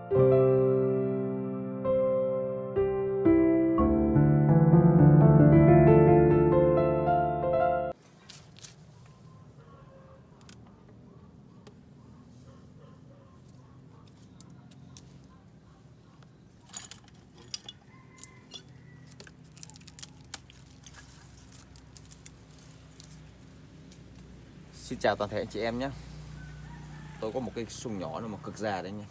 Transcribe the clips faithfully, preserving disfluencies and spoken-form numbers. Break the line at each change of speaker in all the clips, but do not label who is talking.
Xin chào toàn thể anh chị em nhé. Tôi có một cái sùng nhỏ mà cực già đấy nha.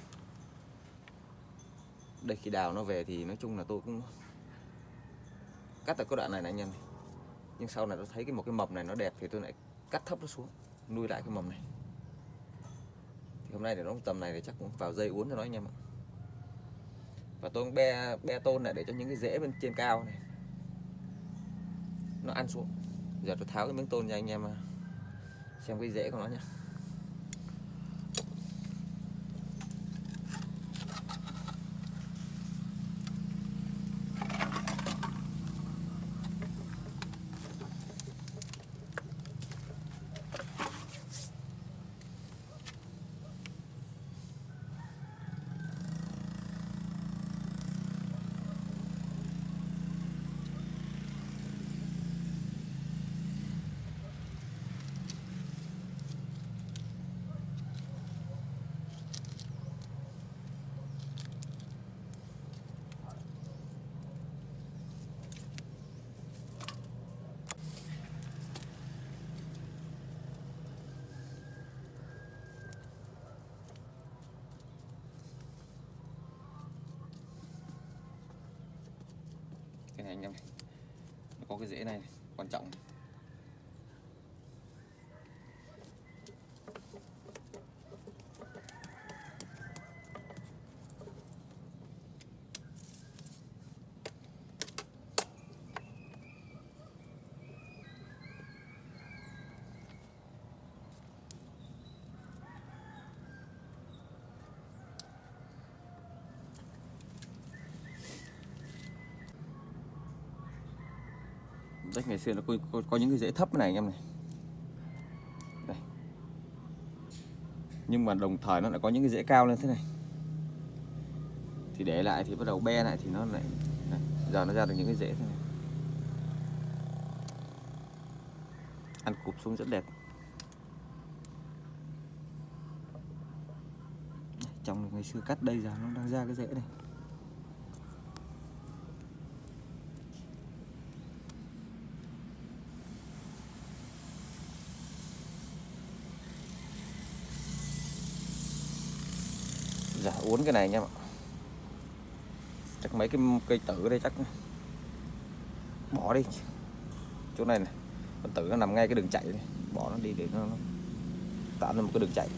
Đây khi đào nó về thì nói chung là tôi cũng cắt ở cái đoạn này này anh em. Nhưng sau này tôi thấy cái một cái mầm này nó đẹp thì tôi lại cắt thấp nó xuống, nuôi lại cái mầm này. Thì hôm nay để nó tầm này thì chắc cũng vào dây uốn cho nó anh em ạ. Và tôi be be tôn lại để cho những cái rễ bên trên cao này nó ăn xuống. Giờ tôi tháo cái miếng tôn cho anh em xem cái rễ của nó nha. Cái này anh em này, nó có cái rễ này, này quan trọng này. Rách ngày xưa nó có, có, có những cái rễ thấp này anh em này. Đây. Nhưng mà đồng thời nó lại có những cái rễ cao lên thế này. Thì để lại thì bắt đầu be lại thì nó lại đây. Giờ nó ra được những cái rễ thế này. Ăn cụp xuống rất đẹp. Trong ngày xưa cắt đây giờ nó đang ra cái rễ này. Dạ uốn cái này anh em ạ. Chắc mấy cái cây tử ở đây chắc bỏ đi. Chỗ này này, con tử nó nằm ngay cái đường chạy này. Bỏ nó đi để nó, nó tạo ra một cái đường chạy.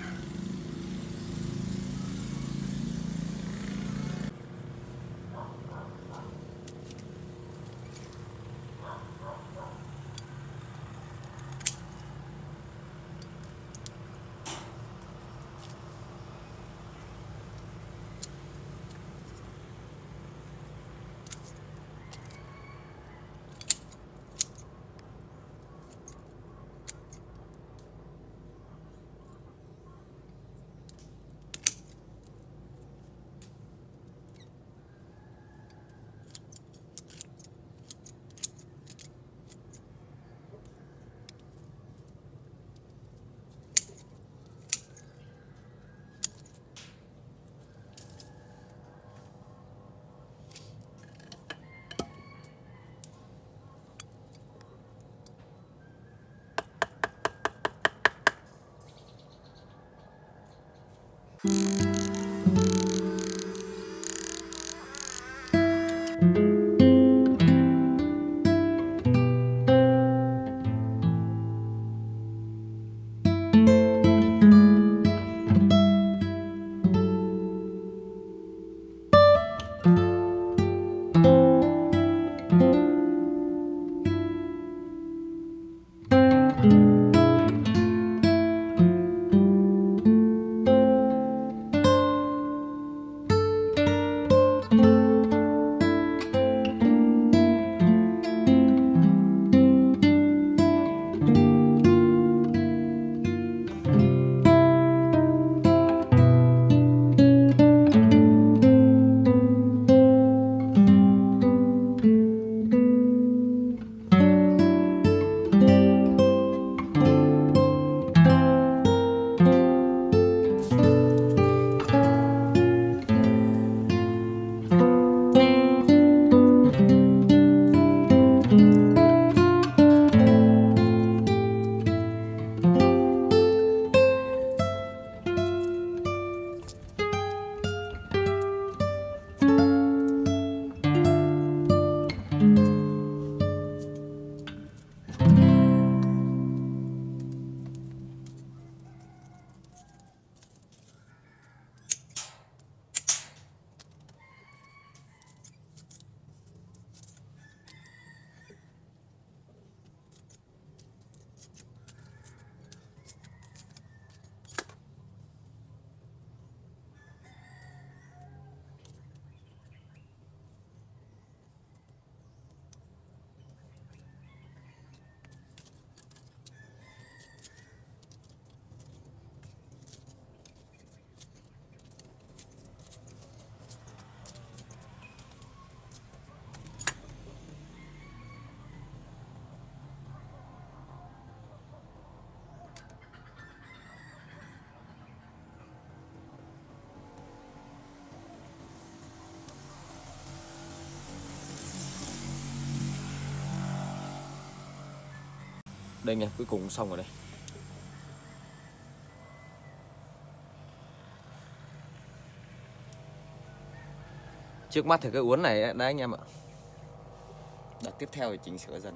Đây nha, cuối cùng xong rồi đây. Trước mắt thì cái uốn này đấy anh em ạ. Đợt tiếp theo thì chỉnh sửa dần.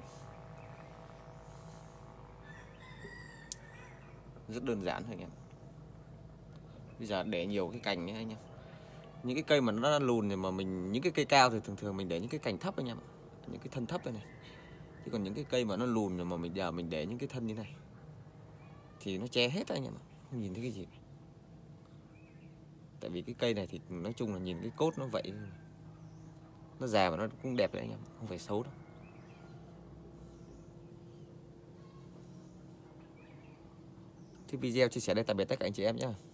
Rất đơn giản thôi anh em. Bây giờ để nhiều cái cành ấy anh em. Những cái cây mà nó lùn thì mà mình, những cái cây cao thì thường thường mình để những cái cành thấp anh em ạ. Những cái thân thấp đây này. Chứ còn những cái cây mà nó lùn rồi mà mình giờ mình để những cái thân như này thì nó che hết anh em ạ. Không nhìn thấy cái gì. Tại vì cái cây này thì nói chung là nhìn cái cốt nó vậy. Nó già và nó cũng đẹp đấy anh em, không phải xấu đâu. Thì video chia sẻ đây, tạm biệt tất cả anh chị em nhé.